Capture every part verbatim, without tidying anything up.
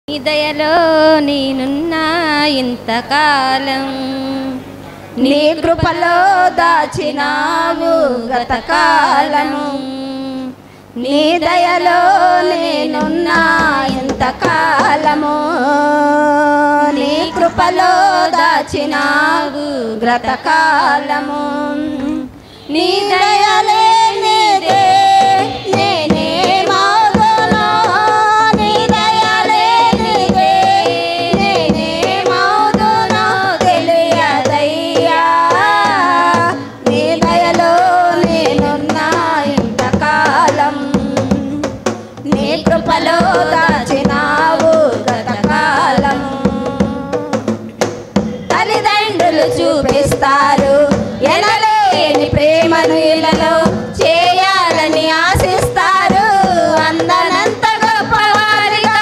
నీ దయలో నేనున్నా ఇంతకాలం, నీ కృపలో దాచినావు గతకాలము. నీ దయలో నేనున్నా ఇంతకాలము, నీ కృపలో దాచినావు గతకాలము. నీ దయలే నీదే నేనే మౌదును, నీ దయలే నీదే నేనే మౌదును తెలియదయ్యా. నీ దయలో నేనున్నా ఇంతకాలం, నీ కృపలో దాచినావు గతకాలము. తల్లిదండ్రులు చూపిస్తారు ఎనలేని ప్రేమను ఇలలో చేయాలని ఆశిస్తారు, అందనంత గొప్పవారిగా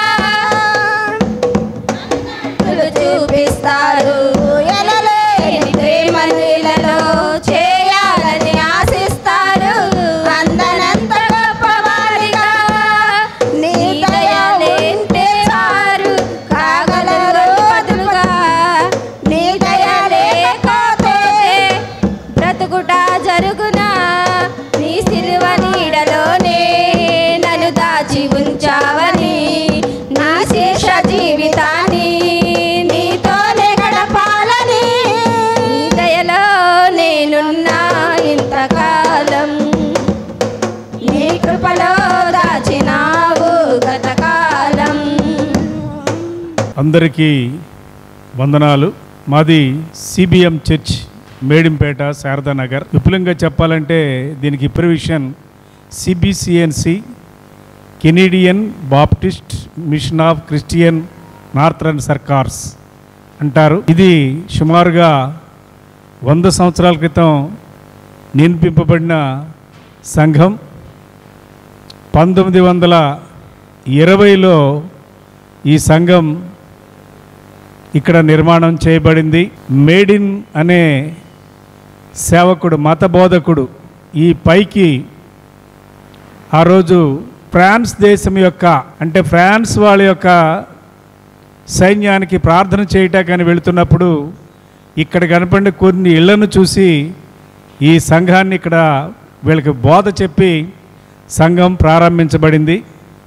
చూపిస్తారు. ఎనలేని ప్రేమను ఇలలో చేయాలని ఆశిస్తారు, అందనంత గొప్పవారిగా. నీ దయలేంటే చారు కాగలరు బదులుగా, నీ దయ లేకపోతే బ్రతుకుట జరుగునా. నీ సిలువ నీడలోనే నన్ను దాచి ఉంచావని, నా శేష జీవితాన్ని నీతోనే గడపాలని. నీ దయలో నేనున్నా ఇంతకాలం, నీ కృపలో దాచినావు గతకాలం. అందరికీ వందనాలు. మాది సిబిఎం చర్చ్ మేడింపేట శారదానగర్. విపులంగా చెప్పాలంటే దీనికి ప్రివిషన్ CBCNC Canadian Baptist Mission of Christian Northern Circars అంటారు. ఇది సుమారుగా వంద సంవత్సరాల క్రితం నిర్మింపబడిన సంఘం. పంతొమ్మిది వందల ఇరవైలో ఈ సంఘం ఇక్కడ నిర్మాణం చేయబడింది. మేడిన్ అనే సేవకుడు, మత బోధకుడు ఈ పైకి ఆ రోజు ఫ్రాన్స్ దేశం యొక్క అంటే ఫ్రాన్స్ వాళ్ళ యొక్క సైన్యానికి ప్రార్థన చేయటానికి వెళుతున్నప్పుడు ఇక్కడ కనపడిన కొన్ని ఇళ్లను చూసి ఈ సంఘాన్ని ఇక్కడ వీళ్ళకి బోధ చెప్పి సంఘం ప్రారంభించబడింది.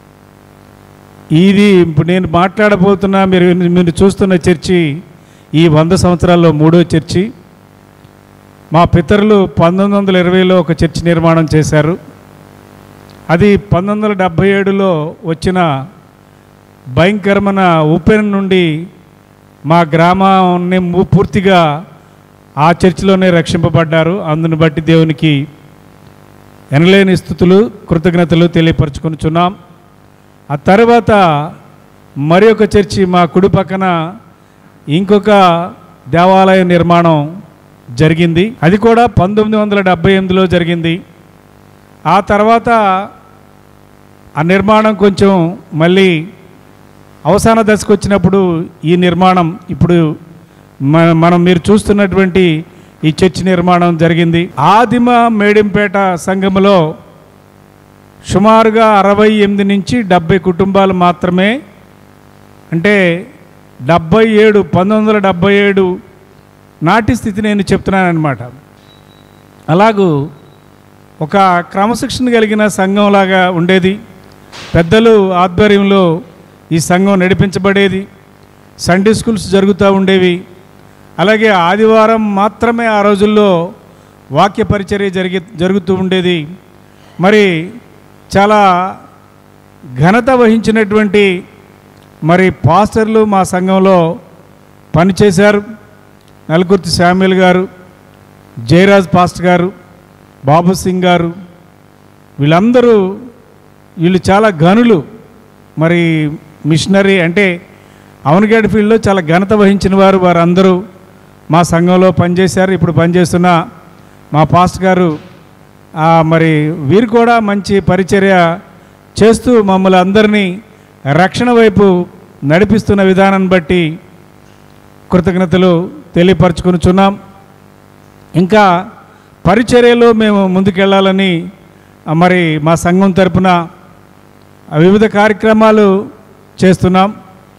ఇది ఇప్పుడు నేను మాట్లాడబోతున్నా మీరు మీరు చూస్తున్న చర్చి ఈ వంద సంవత్సరాల్లో మూడో చర్చి. మా పితరులు పంతొమ్మిది వందల ఇరవైలో ఒక చర్చి నిర్మాణం చేశారు. అది పంతొమ్మిది వందల డెబ్భై ఏడులో వచ్చిన భయంకరమైన ఉప్పెన నుండి మా గ్రామాన్ని పూర్తిగా ఆ చర్చిలోనే రక్షింపబడ్డారు. అందుని బట్టి దేవునికి ఎనలేని స్తుతులు కృతజ్ఞతలు తెలియపరచుకొనుచున్నాం. ఆ తర్వాత మరి ఒక చర్చి మా కుడి పక్కన ఇంకొక దేవాలయ నిర్మాణం జరిగింది. అది కూడా పంతొమ్మిది వందల డెబ్భై ఎనిమిదిలో జరిగింది. ఆ తర్వాత ఆ నిర్మాణం కొంచెం మళ్ళీ అవసాన దశకు వచ్చినప్పుడు ఈ నిర్మాణం ఇప్పుడు మనం మీరు చూస్తున్నటువంటి ఈ చర్చి నిర్మాణం జరిగింది. ఆదిమ మేడింపేట సంఘములో సుమారుగా అరవై ఎనిమిది నుంచి డెబ్భై కుటుంబాలు మాత్రమే, అంటే డెబ్భై ఏడు పంతొమ్మిది వందల డెబ్భై ఏడు నాటి స్థితి నేను చెప్తున్నానమాట. అలాగూ ఒక క్రమశిక్షణ కలిగిన సంఘంలాగా ఉండేది. పెద్దలు ఆధ్వర్యంలో ఈ సంఘం నడిపించబడేది. సండే స్కూల్స్ జరుగుతూ ఉండేవి. అలాగే ఆదివారం మాత్రమే ఆ రోజుల్లో వాక్య పరిచర్య జరిగి జరుగుతూ ఉండేది. మరి చాలా ఘనత వహించినటువంటి మరి పాస్టర్లు మా సంఘంలో పనిచేశారు. నలుగుర్తి శామ్యుల్ గారు, జయరాజ్ పాస్టర్ గారు, బాబు సింగ్ గారు, వీళ్ళందరూ వీళ్ళు చాలా ఘనులు. మరి మిషనరీ అంటే అవనగేడ్ ఫీల్డ్లో చాలా ఘనత వహించిన వారు వారందరూ మా సంఘంలో పనిచేశారు. ఇప్పుడు పనిచేస్తున్న మా పాస్టర్ గారు మరి వీరు కూడా మంచి పరిచర్య చేస్తూ మమ్మల్ని అందరినీ రక్షణ వైపు నడిపిస్తున్న విధానాన్ని బట్టి కృతజ్ఞతలు తెలియపరచుకొనుచున్నాం. ఇంకా పరిచర్యలో మేము ముందుకెళ్ళాలని మరి మా సంఘం తరపున వివిధ కార్యక్రమాలు చేస్తున్నాం.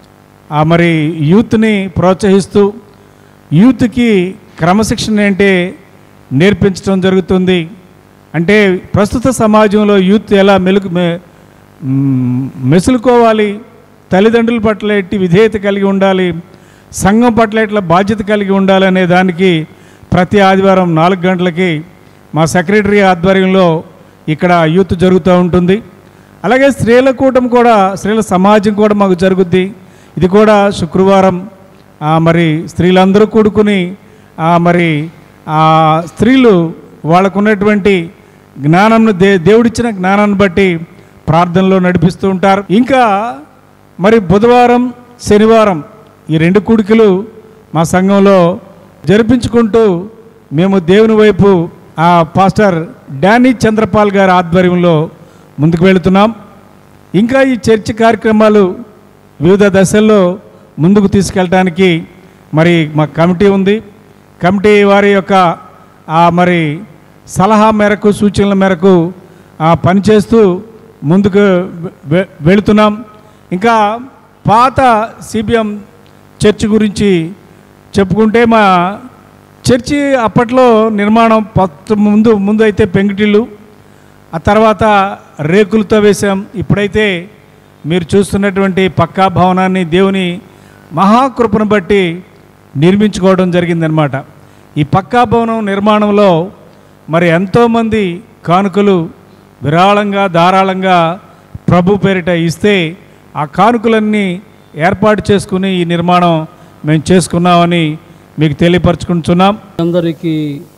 ఆ మరి యూత్ని ప్రోత్సహిస్తూ యూత్కి క్రమశిక్షణ అంటే నేర్పించడం జరుగుతుంది. అంటే ప్రస్తుత సమాజంలో యూత్ ఎలా మెలుగు మెసులుకోవాలి, తల్లిదండ్రుల పట్ల ఎట్టి విధేయత కలిగి ఉండాలి, సంఘం పట్ల ఎట్లా బాధ్యత కలిగి ఉండాలి అనే దానికి ప్రతి ఆదివారం నాలుగు గంటలకి మా సెక్రటరీ ఆధ్వర్యంలో ఇక్కడ యూత్ జరుగుతూ ఉంటుంది. అలాగే స్త్రీల కూటం కూడా, స్త్రీల సమాజం కూడా మాకు జరుగుద్ది. ఇది కూడా శుక్రవారం మరి స్త్రీలందరూ కూడుకుని మరి ఆ స్త్రీలు వాళ్ళకున్నటువంటి జ్ఞానంను దే దేవుడిచ్చిన జ్ఞానాన్ని బట్టి ప్రార్థనలో నడిపిస్తూ ఉంటారు. ఇంకా మరి బుధవారం శనివారం ఈ రెండు కూడికలు మా సంఘంలో జరిపించుకుంటూ మేము దేవుని వైపు ఆ పాస్టర్ డానీ చంద్రపాల్ గారి ఆధ్వర్యంలో ముందుకు వెళుతున్నాం. ఇంకా ఈ చర్చ్ కార్యక్రమాలు వివిధ దశల్లో ముందుకు తీసుకెళ్ళటానికి మరి మా కమిటీ ఉంది. కమిటీ వారి యొక్క ఆ మరి సలహా మేరకు సూచనల మేరకు పనిచేస్తూ ముందుకు వెళుతున్నాం. ఇంకా పాత సిబిఎం చర్చి గురించి చెప్పుకుంటే మా చర్చి అప్పట్లో నిర్మాణం పత్తు ముందు ముందు అయితే పెంకుటిల్లు, ఆ తర్వాత రేకులతో వేసాం. ఇప్పుడైతే మీరు చూస్తున్నటువంటి పక్కా భవనాన్ని దేవుని మహాకృపను బట్టి నిర్మించుకోవడం జరిగిందనమాట. ఈ పక్కా భవనం నిర్మాణంలో మరి ఎంతోమంది కానుకలు విరాళంగా ధారాళంగా ప్రభు పేరిట ఇస్తే ఆ కానుకలన్నీ ఏర్పాటు చేసుకుని ఈ నిర్మాణం మేము చేసుకున్నామని మీకు తెలియపరచుకుంటున్నాం. అందరికీ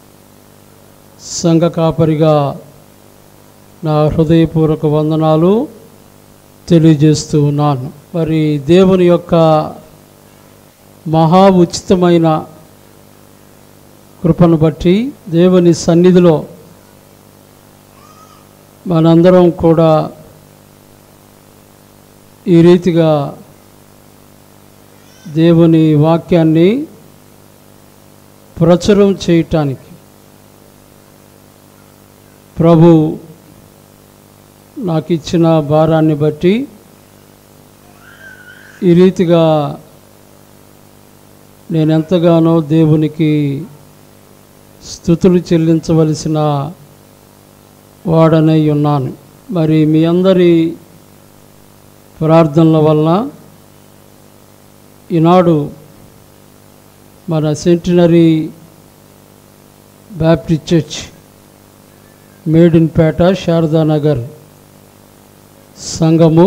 సంఘ కాపరిగా నా హృదయపూర్వక వందనాలు తెలియజేస్తూ ఉన్నాను. మరి దేవుని యొక్క మహా ఉచితమైన కృపను బట్టి దేవుని సన్నిధిలో మనందరం కూడా ఈ రీతిగా దేవుని వాక్యాన్ని ప్రచురం చేయటానికి ప్రభు నాకు ఇచ్చిన భారాన్ని బట్టి ఈ రీతిగా నేను ఎంతగానో దేవునికి స్తుతులు చెల్లించవలసిన వాడనై ఉన్నాను. మరి మీ అందరి ప్రార్థనల వలన ఈనాడు మన Centenary Baptist Church Medinpet Sharadanagar సంఘము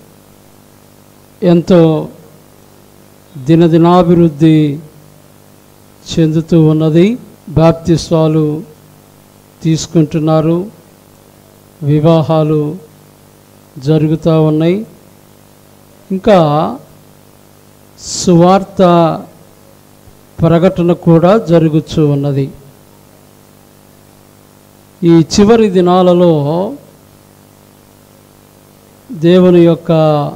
ఎంతో దినదినాభివృద్ధి చెందుతూ ఉన్నది. బాప్తిస్వాలు తీసుకుంటున్నారు, వివాహాలు జరుగుతూ ఉన్నాయి, ఇంకా సువార్త ప్రకటన కూడా జరుగుతూ ఉన్నది. ఈ చివరి దినాలలో దేవుని యొక్క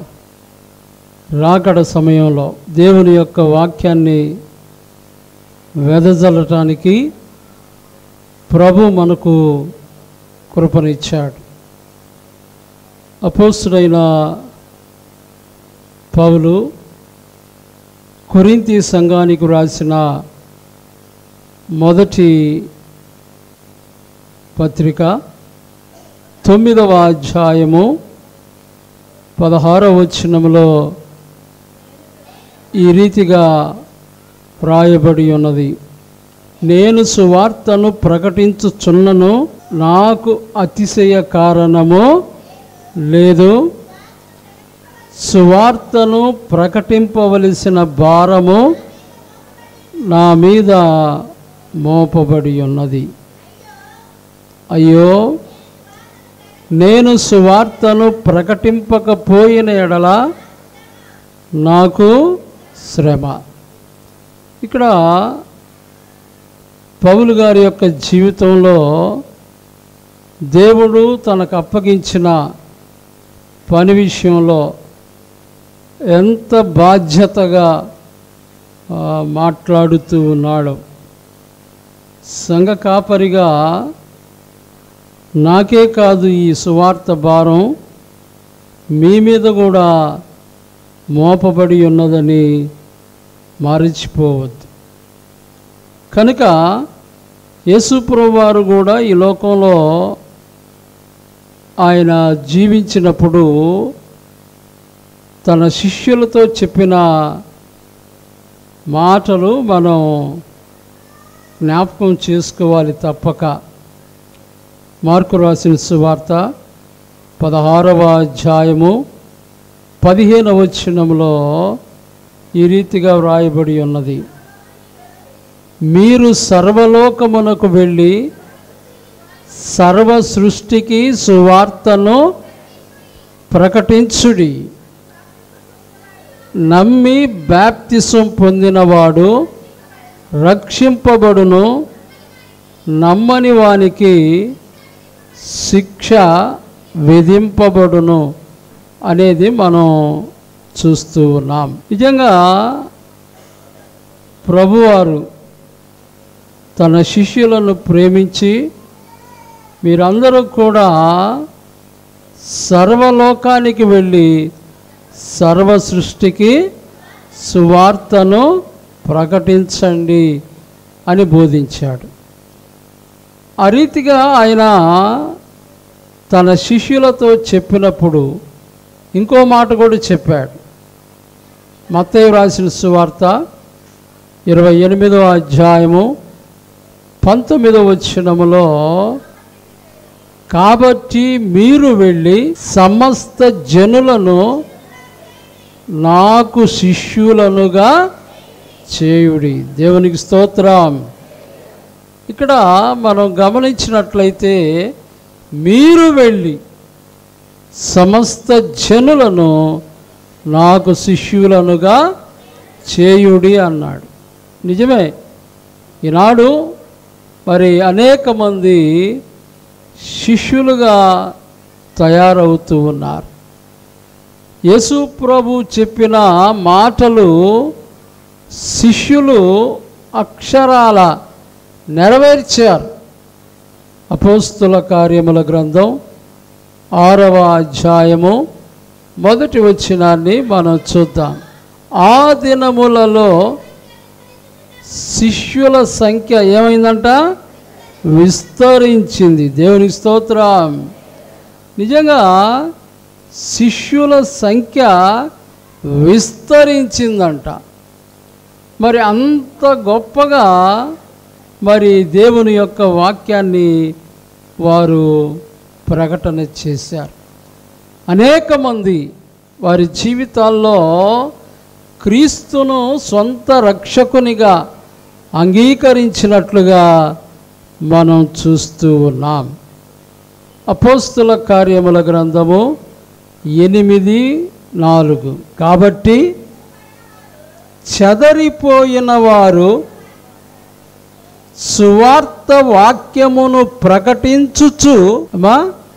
రాకడ సమయంలో దేవుని యొక్క వాక్యాన్ని వెదజల్లటానికి ప్రభు మనకు కృపనిచ్చాడు. అపోస్తుడైన పౌలు కొరింథీ సంఘానికి రాసిన మొదటి పత్రిక తొమ్మిదవ అధ్యాయము పదహారవ వచనములో ఈ రీతిగా వ్రాయబడి ఉన్నది. నేను సువార్తను ప్రకటించుచున్నను, నాకు అతిశయ కారణము లేదు. సువార్తను ప్రకటింపవలసిన భారము నా మీద మోపబడి ఉన్నది. అయ్యో, నేను సువార్తను ప్రకటింపకపోయిన ఎడల నాకు శ్రమ. ఇక్కడ పౌలు గారి యొక్క జీవితంలో దేవుడు తనకు అప్పగించిన పని విషయంలో ఎంత బాధ్యతగా మాట్లాడుతూ ఉన్నాడు. సంఘ కాపరిగా నాకే కాదు, ఈ సువార్త భారం మీ మీద కూడా మోపబడి ఉన్నదని మరచిపోవద్దు. కనుక యేసుప్రభువు వారు కూడా ఈ లోకంలో ఆయన జీవించినప్పుడు తన శిష్యులతో చెప్పిన మాటలు మనం జ్ఞాపకం చేసుకోవాలి తప్పక. మార్కు రాసిన సువార్త పదహారవ అధ్యాయము పదిహేనవ వచనంలో ఈ రీతిగా వ్రాయబడి ఉన్నది. మీరు సర్వలోకమునకు వెళ్ళి సర్వ సృష్టికి సువార్తను ప్రకటించుడి. నమ్మి బాప్తిసం పొందినవాడు రక్షింపబడును, నమ్మని వానికి శిక్ష విధింపబడును అనేది మనం చూస్తూ ఉన్నాం. నిజంగా ప్రభువారు తన శిష్యులను ప్రేమించి మీరందరూ కూడా సర్వలోకానికి వెళ్ళి సర్వ సృష్టికి సువార్తను ప్రకటించండి అని బోధించాడు. ఆ రీతిగా ఆయన తన శిష్యులతో చెప్పినప్పుడు ఇంకో మాట కూడా చెప్పాడు. మత్తయి రాసిన సువార్త ఇరవై ఎనిమిదవ అధ్యాయము పంతొమ్మిదవ వచనములో, కాబట్టి మీరు వెళ్ళి సమస్త జనులను నాకు శిష్యులనుగా చేయుడి. దేవునికి స్తోత్రం. ఇక్కడ మనం గమనించినట్లయితే మీరు వెళ్ళి సమస్త జనులను నాకు శిష్యులనుగా చేయుడి అన్నాడు. నిజమే, ఈనాడు మరి అనేక మంది శిష్యులుగా తయారవుతూ ఉన్నారు. యేసు ప్రభు చెప్పిన మాటలు శిష్యులు అక్షరాల నెరవేర్చారు. అపోస్తుల కార్యముల గ్రంథం ఆరవ అధ్యాయము మొదటి వచనాన్ని మనం చూద్దాం. ఆ దినములలో శిష్యుల సంఖ్య ఏమైందంట? విస్తరించింది. దేవునికి స్తోత్రం. నిజంగా శిష్యుల సంఖ్య విస్తరించిందంట. మరి అంత గొప్పగా మరి దేవుని యొక్క వాక్యాన్ని వారు ప్రకటన చేశారు. అనేక మంది వారి జీవితాల్లో క్రీస్తును సొంత రక్షకునిగా అంగీకరించినట్లుగా మనం చూస్తూ ఉన్నాం. అపోస్తుల కార్యముల గ్రంథము ఎనిమిది నాలుగు, కాబట్టి చెదరిపోయిన వారు సువార్త వాక్యమును ప్రకటించుచు మా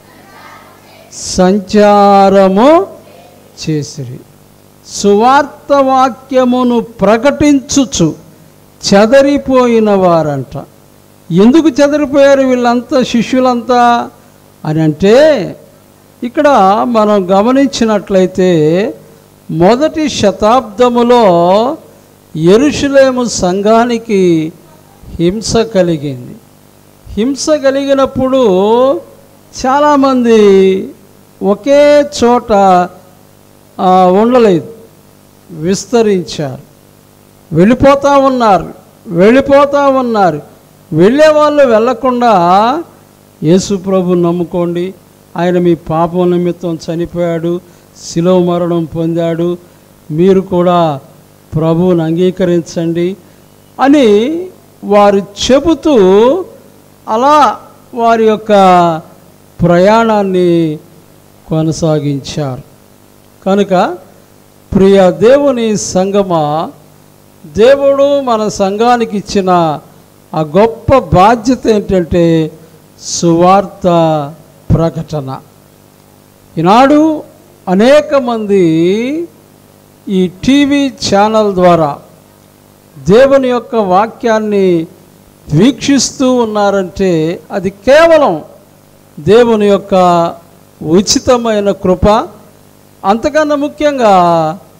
సంచారము చేసిరి. సువార్త వాక్యమును ప్రకటించుచు చెదరిపోయిన వారంట. ఎందుకు చెదరిపోయారు వీళ్ళంతా, శిష్యులంతా అని అంటే, ఇక్కడ మనం గమనించినట్లయితే మొదటి శతాబ్దములో యెరూషలేము సంఘానికి హింస కలిగింది. హింస కలిగినప్పుడు చాలామంది ఒకే చోట ఉండలేదు, విస్తరించారు, వెళ్ళిపోతూ ఉన్నారు వెళ్ళిపోతూ ఉన్నారు వెళ్ళేవాళ్ళు వెళ్ళకుండా యేసు ప్రభువుని నమ్ముకోండి, ఆయన మీ పాపం నిమిత్తం చనిపోయాడు, శిలువ మరణం పొందాడు, మీరు కూడా ప్రభువుని అంగీకరించండి అని వారు చెబుతూ అలా వారి యొక్క ప్రయాణాన్ని కొనసాగించారు. కనుక ప్రియ దేవుని సంగమా, దేవుడు మన సంఘానికి ఇచ్చిన ఆ గొప్ప బాధ్యత ఏంటంటే సువార్త ప్రకటన. ఈనాడు అనేక మంది ఈ టీవీ ఛానల్ ద్వారా దేవుని యొక్క వాక్యాన్ని వీక్షిస్తూ ఉన్నారంటే అది కేవలం దేవుని యొక్క ఉచితమైన కృప. అంతకన్నా ముఖ్యంగా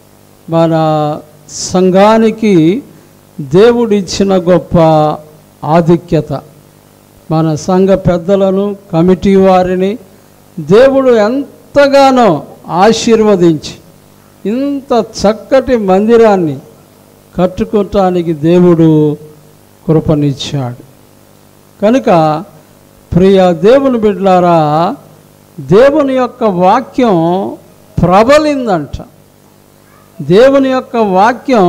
మన సంఘానికి దేవుడిచ్చిన గొప్ప ఆధిక్యత. మన సంఘ పెద్దలను, కమిటీ వారిని దేవుడు ఎంతగానో ఆశీర్వదించి ఇంత చక్కటి మందిరాన్ని కట్టుకోవటానికి దేవుడు కృపనిచ్చాడు. కనుక ప్రియ దేవుని బిడ్డలారా, దేవుని యొక్క వాక్యం ప్రబలిందంట. దేవుని యొక్క వాక్యం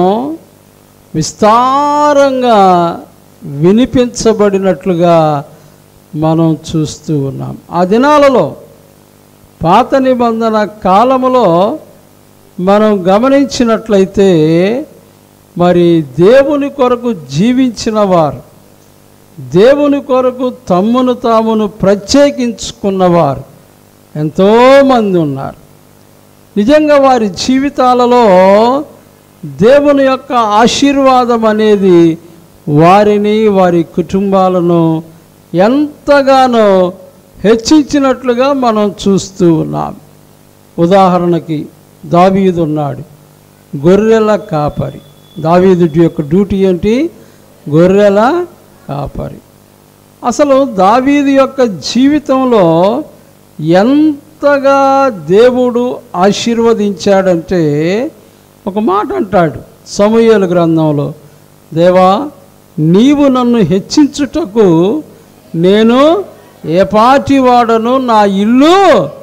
విస్తారంగా వినిపించబడినట్లుగా మనం చూస్తూ ఉన్నాం. ఆ దినాలలో పాత నిబంధన కాలములో మనం గమనించినట్లయితే మరి దేవుని కొరకు జీవించిన వారు, దేవుని కొరకు తమ్మును తామును ప్రత్యేకించుకున్నవారు ఎంతోమంది ఉన్నారు. నిజంగా వారి జీవితాలలో దేవుని యొక్క ఆశీర్వాదం అనేది వారిని, వారి కుటుంబాలను ఎంతగానో హెచ్చించినట్లుగా మనం చూస్తూ ఉన్నాం. ఉదాహరణకి దావీదు ఉన్నాడు, గొర్రెల కాపరి. దావీదు యొక్క డ్యూటీ ఏంటి? గొర్రెల కాపరి. అసలు దావీదు యొక్క జీవితంలో ఎంతగా దేవుడు ఆశీర్వదించాడంటే ఒక మాట అంటాడు సమూయేలు గ్రంథంలో, దేవా నీవు నన్ను హెచ్చించుటకు నేను ఏ పాటి వాడను, నా ఇల్లు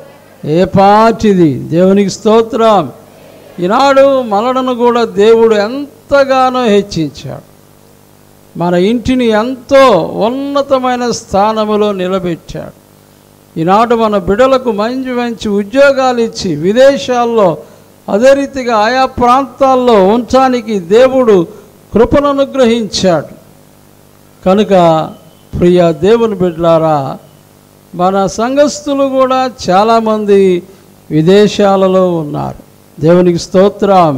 ఏ పాటిది. దేవునికి స్తోత్రం. ఈనాడు మనలను కూడా దేవుడు ఎంతగానో హెచ్చించాడు. మన ఇంటిని ఎంతో ఉన్నతమైన స్థానములో నిలబెట్టాడు. ఈనాడు మన బిడ్డలకు మంచి మంచి ఉద్యోగాలు ఇచ్చి విదేశాల్లో అదే రీతిగా ఆయా ప్రాంతాల్లో ఉంచడానికి దేవుడు కృపను అనుగ్రహించాడు. కనుక ప్రియ దేవుని బిడ్డలారా, మన సంఘస్థులు కూడా చాలామంది విదేశాలలో ఉన్నారు. దేవునికి స్తోత్రం.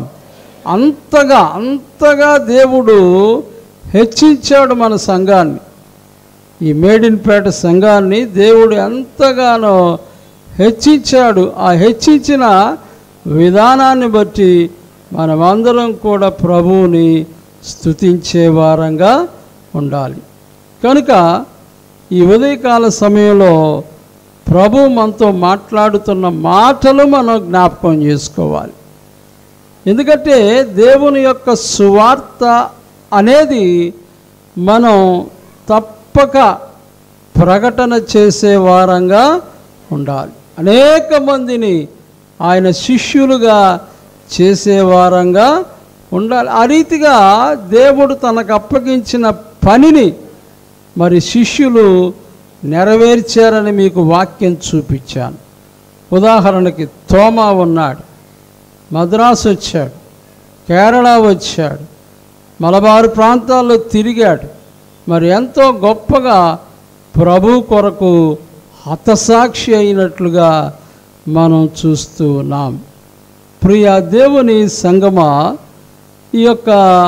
అంతగా అంతగా దేవుడు హెచ్చించాడు మన సంఘాన్ని. ఈ మేడిన్పేట సంఘాన్ని దేవుడు ఎంతగానో హెచ్చించాడు. ఆ హెచ్చించిన విధానాన్ని బట్టి మనమందరం కూడా ప్రభువుని స్తుతించే వారంగా ఉండాలి. కనుక ఈ ఉదయకాల సమయంలో ప్రభు మనతో మాట్లాడుతున్న మాటలు మనం జ్ఞాపకం చేసుకోవాలి. ఎందుకంటే దేవుని యొక్క సువార్త అనేది మనం తప్పక ప్రకటన చేసే వారంగా ఉండాలి. అనేక మందిని ఆయన శిష్యులుగా చేసే వారంగా ఉండాలి. ఆ రీతిగా దేవుడు తనకు అప్పగించిన పనిని మరి శిష్యులు నెరవేర్చారని మీకు వాక్యం చూపించాను. ఉదాహరణకి తోమా ఉన్నాడు, మద్రాసు వచ్చాడు, కేరళ వచ్చాడు, మలబారు ప్రాంతాల్లో తిరిగాడు. మరి ఎంతో గొప్పగా ప్రభు కొరకు హతసాక్షి అయినట్లుగా మనం చూస్తూ ఉన్నాం. ప్రియ దేవుని సంగమా, ఈ యొక్క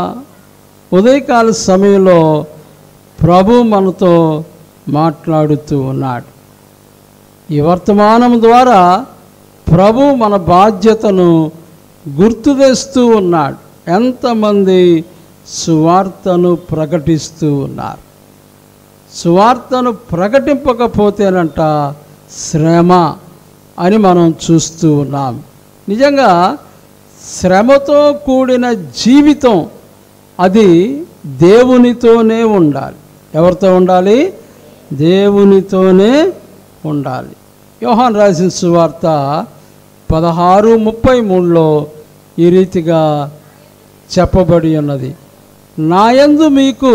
ఉదయకాల సమయంలో ప్రభు మనతో మాట్లాడుతూ ఉన్నాడు. ఈ వర్తమానం ద్వారా ప్రభు మన బాధ్యతను గుర్తు తెస్తూ ఉన్నాడు. ఎంతమంది సువార్తను ప్రకటిస్తూ ఉన్నారు. సువార్తను ప్రకటింపకపోతేనంట శ్రమ అని మనం చూస్తూ ఉన్నాం. నిజంగా శ్రమతో కూడిన జీవితం అది దేవునితోనే ఉండాలి. ఎవరితో ఉండాలి? దేవునితోనే ఉండాలి. యోహాను రాసిన సువార్త పదహారు ముప్పై మూడులో ఈ రీతిగా చెప్పబడి ఉన్నది, నాయందు మీకు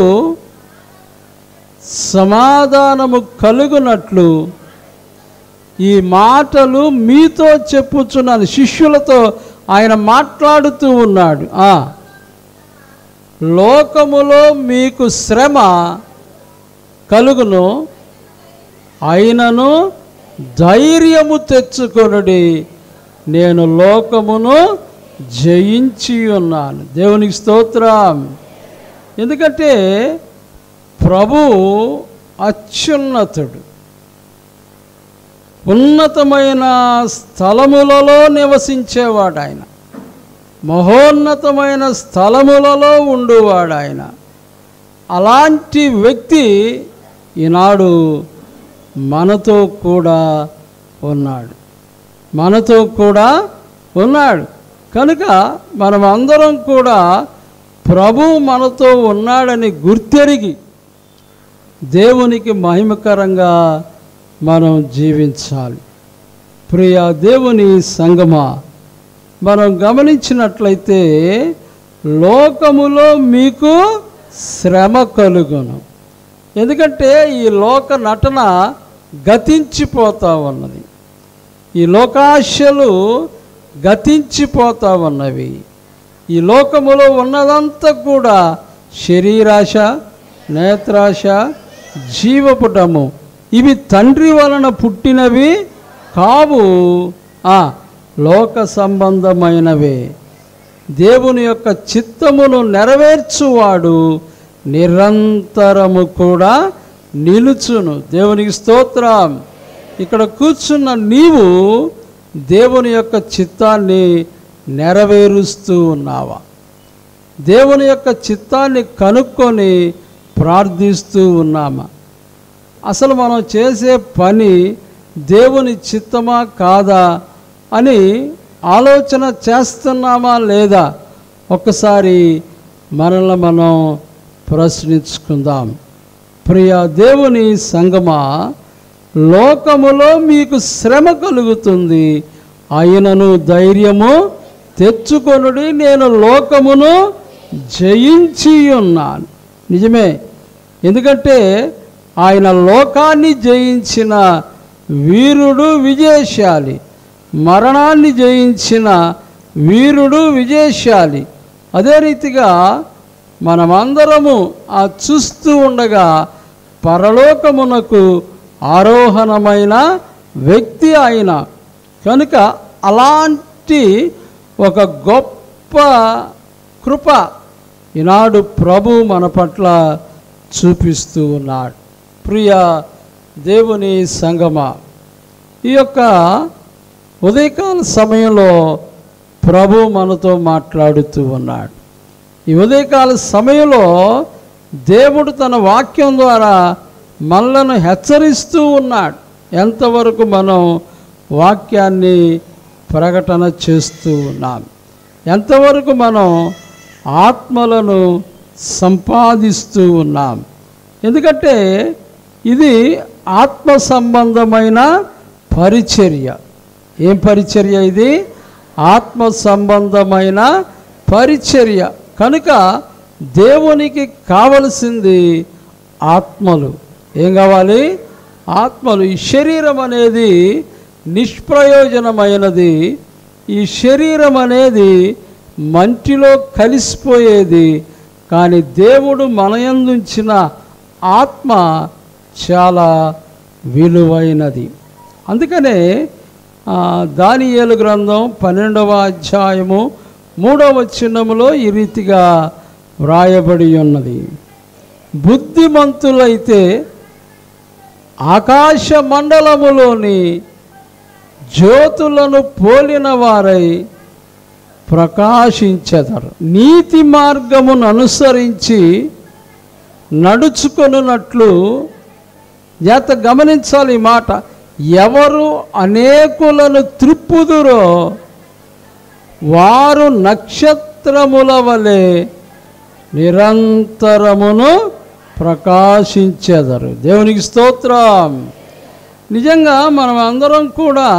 సమాధానము కలుగునట్లు ఈ మాటలు మీతో చెప్పుచున్నాను. శిష్యులతో ఆయన మాట్లాడుతూ ఉన్నాడు. ఆ లోకములో మీకు శ్రమ కలుగును, అయినను ధైర్యము తెచ్చుకొనుడి, నేను లోకమును జయించి ఉన్నాను. దేవునికి స్తోత్రం. ఎందుకంటే ప్రభు అత్యున్నతుడు, ఉన్నతమైన స్థలములలో నివసించేవాడు. ఆయన మహోన్నతమైన స్థలములలో ఉండువాడు ఆయన. అలాంటి వ్యక్తి ఈనాడు మనతో కూడా ఉన్నాడు, మనతో కూడా ఉన్నాడు. కనుక మనం అందరం కూడా ప్రభువు మనతో ఉన్నాడని గుర్తెరిగి దేవునికి మహిమకరంగా మనం జీవించాలి. ప్రియ దేవుని సంగమా, మనం గమనించినట్లయితే లోకములో మీకు శ్రమ కలుగును. ఎందుకంటే ఈ లోక నటన గతించిపోతూ ఉన్నది, ఈ లోకాశలు గతించిపోతూ ఉన్నవి. ఈ లోకములో ఉన్నదంతా కూడా శరీరాశ, నేత్రాశ, జీవపుటము, ఇవి తండ్రి వలన పుట్టినవి కావు, ఆ లోక సంబంధమైనవే. దేవుని యొక్క చిత్తమును నెరవేర్చువాడు నిరంతరము కూడా నిలుచును. దేవునికి స్తోత్రం. ఇక్కడ కూర్చున్న నీవు దేవుని యొక్క చిత్తాన్ని నెరవేరుస్తూ ఉన్నావా? దేవుని యొక్క చిత్తాన్ని కనుక్కొని ప్రార్థిస్తూ ఉన్నామా? అసలు మనం చేసే పని దేవుని చిత్తమా కాదా అని ఆలోచన చేస్తున్నామా లేదా? ఒక్కసారి మనల్ని మనం ప్రశ్నించుకుందాం. ప్రియ దేవుని సంగమా, లోకములో మీకు శ్రమ కలుగుతుంది, అయినను ధైర్యము తెచ్చుకొనుడి, నేను లోకమును జయించి ఉన్నాను. నిజమే, ఎందుకంటే ఆయన లోకాన్ని జయించిన వీరుడు విజయశాలి, మరణాన్ని జయించిన వీరుడు విజయశాలి. అదే రీతిగా మనమందరము ఆ చూస్తూ ఉండగా పరలోకమునకు ఆరోహణమైన వ్యక్తి ఆయన. కనుక అలాంటి ఒక గొప్ప కృప ఈనాడు ప్రభు మన పట్ల చూపిస్తూ ఉన్నాడు. ప్రియ దేవుని సంగమా, ఈ యొక్క ఉదయకాల సమయంలో ప్రభు మనతో మాట్లాడుతూ ఉన్నాడు. ఈ ఉదయకాల సమయంలో దేవుడు తన వాక్యం ద్వారా మనలను హెచ్చరిస్తూ ఉన్నాడు. ఎంతవరకు మనం వాక్యాన్ని ప్రకటన చేస్తూ ఉన్నాం, ఎంతవరకు మనం ఆత్మలను సంపాదిస్తూ ఉన్నాం. ఎందుకంటే ఇది ఆత్మ సంబంధమైన పరిచర్య. ఏం పరిచర్య ఇది? ఆత్మ సంబంధమైన పరిచర్య. కనుక దేవునికి కావలసింది ఆత్మలు. ఏం కావాలి? ఆత్మలు. ఈ శరీరం అనేది నిష్ప్రయోజనమైనది. ఈ శరీరం అనేది మంటిలో కలిసిపోయేది. కానీ దేవుడు మనయందుంచిన ఆత్మ చాలా విలువైనది. అందుకనే దానియేలు గ్రంథం పన్నెండవ అధ్యాయము మూడవ వచనములో ఈ రీతిగా వ్రాయబడి ఉన్నది. బుద్ధిమంతులైతే ఆకాశ మండలములోని జ్యోతులను పోలిన వారై ప్రకాశించెదరు. నీతి మార్గమును అనుసరించి నడుచుకొనున్నట్లు జాత గమనించాలి ఈ మాట. ఎవరు అనేకులను త్రిప్పుదురో వారు నక్షత్రముల వలె నిరంతరమును ప్రకాశించెదరు. దేవునికి స్తోత్రం. నిజంగా మనం అందరం కూడా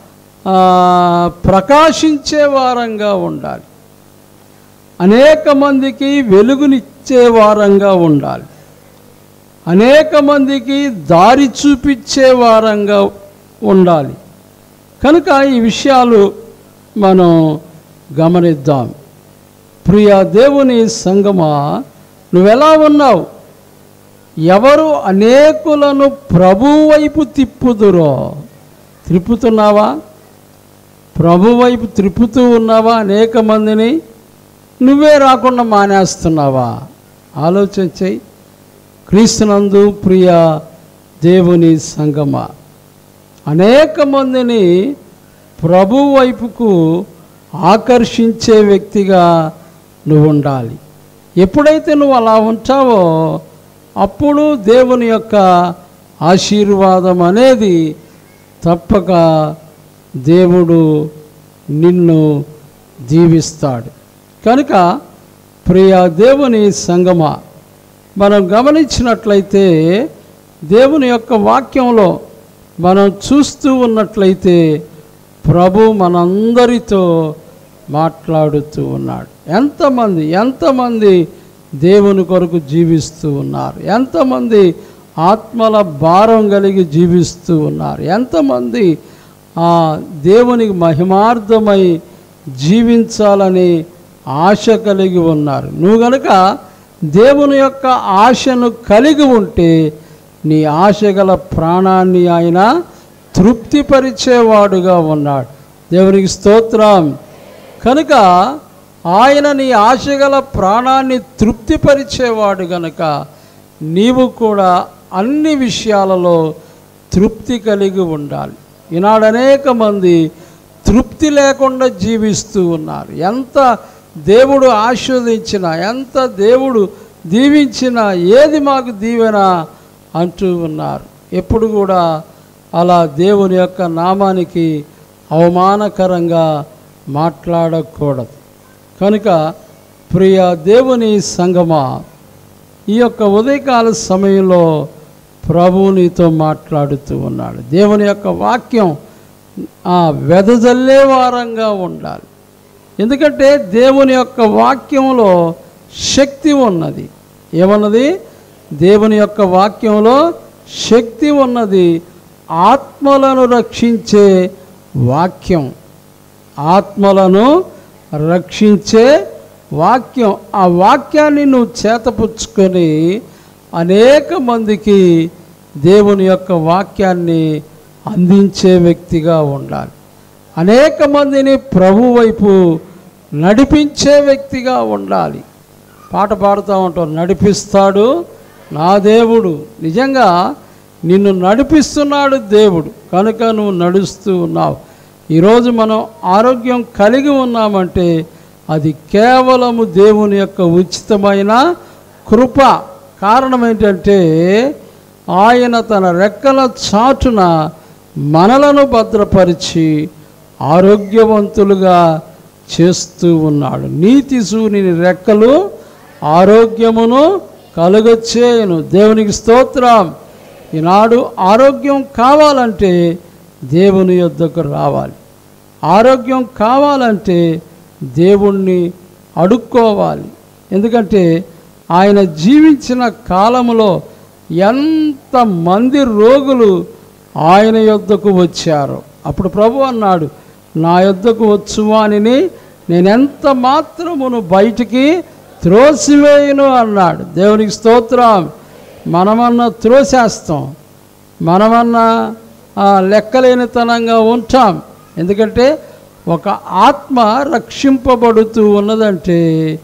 ప్రకాశించే వారంగా ఉండాలి, అనేక మందికి వెలుగునిచ్చే వారంగా ఉండాలి, అనేక మందికి దారి చూపించే వారంగా ఉండాలి. కనుక ఈ విషయాలు మనం గమనిద్దాం. ప్రియ దేవుని సంగమా, నువ్వెలా ఉన్నావు? ఎవరు అనేకులను ప్రభు వైపు తిప్పుదురో, త్రిప్పుతున్నావా? ప్రభు వైపు త్రిప్పుతూ ఉన్నావా అనేక మందిని? నువ్వే రాకుండా మానేస్తున్నావా? ఆలోచన చెయ్యి. క్రీస్తునందు ప్రియ దేవుని సంగమా, అనేక మందిని ప్రభు వైపుకు ఆకర్షించే వ్యక్తిగా నువ్వు ఉండాలి. ఎప్పుడైతే నువ్వు అలా ఉంటావో అప్పుడు దేవుని యొక్క ఆశీర్వాదం అనేది తప్పక దేవుడు నిన్ను దీవిస్తాడు. కనుక ప్రియ దేవుని సంగమా, మనం గమనించినట్లయితే దేవుని యొక్క వాక్యంలో మనం చూస్తూ ఉన్నట్లయితే ప్రభు మనందరితో మాట్లాడుతూ ఉన్నాడు. ఎంతమంది ఎంతమంది దేవుని కొరకు జీవిస్తూ ఉన్నారు, ఎంతమంది ఆత్మల భారం కలిగి జీవిస్తూ ఉన్నారు, ఎంతమంది ఆ దేవునికి మహిమార్థమై జీవించాలని ఆశ కలిగి ఉన్నారు. నువ్వు గనుక దేవుని యొక్క ఆశను కలిగి ఉంటే నీ ఆశ గల ప్రాణాన్ని ఆయన తృప్తిపరిచేవాడుగా ఉన్నాడు. దేవునికి స్తోత్రం. కనుక ఆయన నీ ఆశ గల ప్రాణాన్ని తృప్తిపరిచేవాడు గనుక నీవు కూడా అన్ని విషయాలలో తృప్తి కలిగి ఉండాలి. ఈనాడు అనేక మంది తృప్తి లేకుండా జీవిస్తూ ఉన్నారు. ఎంత దేవుడు ఆశీర్వదించినా, ఎంత దేవుడు దీవించినా ఏది మాకు దీవెన అంటూ ఉన్నారు. ఎప్పుడు కూడా అలా దేవుని యొక్క నామానికి అవమానకరంగా మాట్లాడకూడదు. కనుక ప్రియ దేవుని సంగమా, ఈ యొక్క ఉదయకాల సమయంలో ప్రభువు నీతో మాట్లాడుతూ ఉన్నాడు. దేవుని యొక్క వాక్యం ఆ వెదజల్లే వారంగా ఉండాలి. ఎందుకంటే దేవుని యొక్క వాక్యంలో శక్తి ఉన్నది. ఏమన్నది? దేవుని యొక్క వాక్యంలో శక్తి ఉన్నది. ఆత్మలను రక్షించే వాక్యం, ఆత్మలను రక్షించే వాక్యం. ఆ వాక్యాన్ని నువ్వు చేతపుచ్చుకొని అనేక మందికి దేవుని యొక్క వాక్యాన్ని అందించే వ్యక్తిగా ఉండాలి. అనేక మందిని ప్రభు వైపు నడిపించే వ్యక్తిగా ఉండాలి. పాట పాడుతూ ఉంటాం, నడిపిస్తాడు నా దేవుడు. నిజంగా నిన్ను నడిపిస్తున్నాడు దేవుడు, కనుక నువ్వు నడుస్తూ ఉన్నావు. ఈరోజు మనం ఆరోగ్యం కలిగి ఉన్నామంటే అది కేవలము దేవుని యొక్క ఉచితమైన కృప. కారణం ఏంటంటే ఆయన తన రెక్కల చాటున మనలను భద్రపరిచి ఆరోగ్యవంతులుగా చేస్తూ ఉన్నాడు. నీతి సూర్యుని రెక్కలు ఆరోగ్యమును కలుగచేయును. దేవునికి స్తోత్రం. ఈనాడు ఆరోగ్యం కావాలంటే దేవుని యొద్దకు రావాలి. ఆరోగ్యం కావాలంటే దేవుణ్ణి అడుక్కోవాలి. ఎందుకంటే ఆయన జీవించిన కాలంలో ఎంతమంది రోగులు ఆయన యొద్దకు వచ్చారో అప్పుడు ప్రభు అన్నాడు, నా యొద్దకు వచ్చువానిని నేనెంత మాత్రమును బయటికి త్రోసివేయను అన్నాడు. దేవునికి స్తోత్రం. మనమన్నా త్రోసేస్తాం, మనమన్నా లెక్కలేనితనంగా ఉంటాం. ఎందుకంటే ఒక ఆత్మ రక్షింపబడుతూ ఉన్నదంటే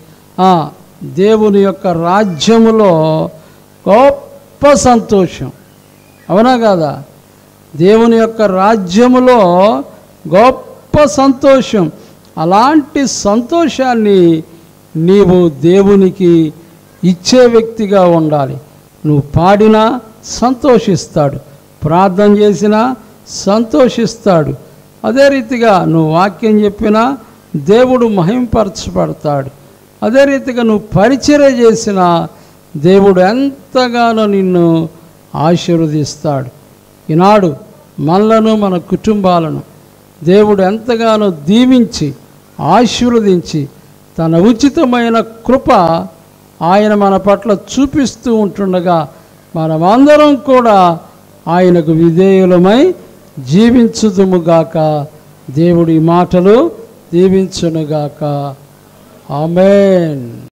దేవుని యొక్క రాజ్యములో గొప్ప సంతోషం. అవునా కాదా? దేవుని యొక్క రాజ్యములో గొప్ప సంతోషం. అలాంటి సంతోషాన్ని నీవు దేవునికి ఇచ్చే వ్యక్తిగా ఉండాలి. నువ్వు పాడినా సంతోషిస్తాడు, ప్రార్థన చేసినా సంతోషిస్తాడు. అదే రీతిగా నువ్వు వాక్యం చెప్పినా దేవుడు మహింపరచబడతాడు. అదే రీతిగా నువ్వు పరిచర్య చేసినా దేవుడు ఎంతగానో నిన్ను ఆశీర్వదిస్తాడు. ఈనాడు మనలను మన కుటుంబాలను దేవుడు ఎంతగానో దీవించి ఆశీర్వదించి తన ఉచితమైన కృప ఆయన మన పట్ల చూపిస్తూ ఉంటుండగా మనమందరం కూడా ఆయనకు విధేయులమై జీవించుదుముగాక. దేవుడి మాటలు దీవించునుగాక. ఆమేన్.